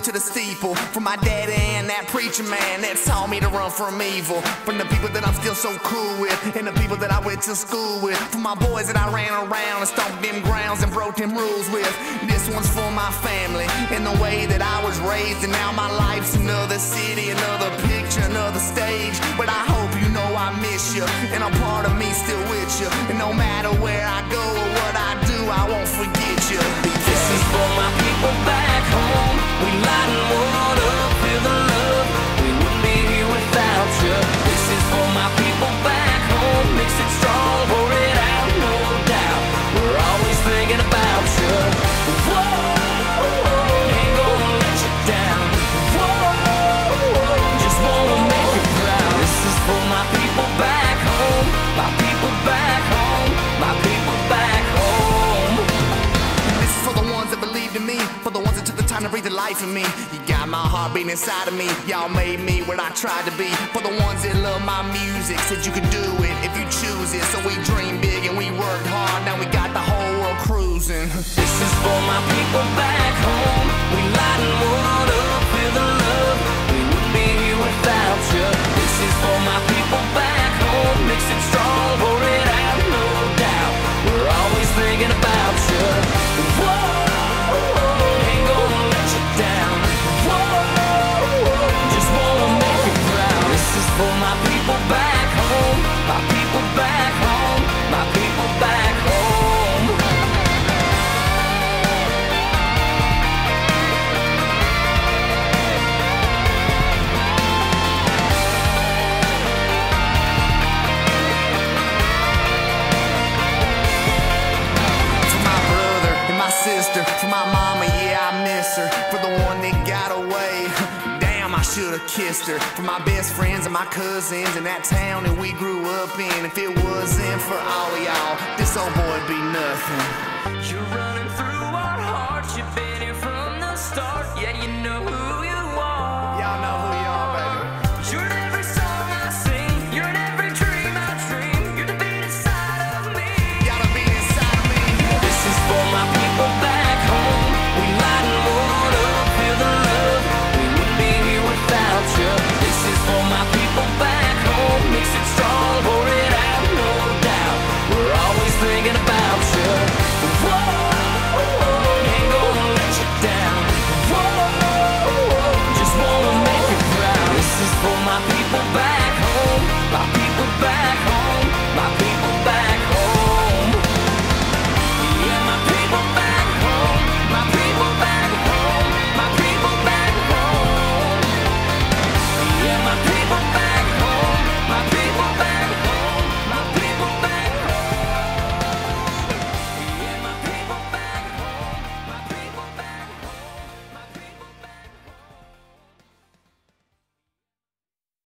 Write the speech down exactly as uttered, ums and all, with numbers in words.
to the steeple. For my daddy and that preacher man that taught me to run from evil. From the people that I'm still so cool with, and the people that I went to school with. For my boys that I ran around and stomped them grounds and broke them rules with. This one's for my family and the way that I was raised. And now my life's another city, another picture, another stage. But I hope you know I miss you, and a part of me still with you. And no matter where I go or what I do, I won't forget you. This is for my people back home. We light the world up, feel the love. We wouldn't be here without you. This is for my people back home. Mix it strong, pour it out, no doubt. We're always thinking about you. Whoa, ain't gonna let you down. Whoa, just wanna make you proud. This is for my people back home. My people back home. My people back home. This is for the ones that believed in me, for the ones that took the time to breathe the life in me. You got my heart beating inside of me. Y'all made me what I tried to be. For the ones that love my music, said you could do it if you choose it. So we dreamed big and we worked hard. Now we got the whole world cruising. This is for my people back home. We light the world up, feel the love. We wouldn't be here without you. This is for my people back home. Mix it strong, pour it out, no doubt. We're always thinking about you. Whoa, ain't gonna let you down. Whoa, just wanna make you proud. This is for my people back home. My people back home. My people back home. Sister, for my mama, yeah, I miss her. For the one that got away, damn, I should've kissed her. For my best friends and my cousins in that town that we grew up in. If it wasn't for all of y'all, this old boy'd be nothing. You're running through our hearts. You've been here from the start. Yeah, you know who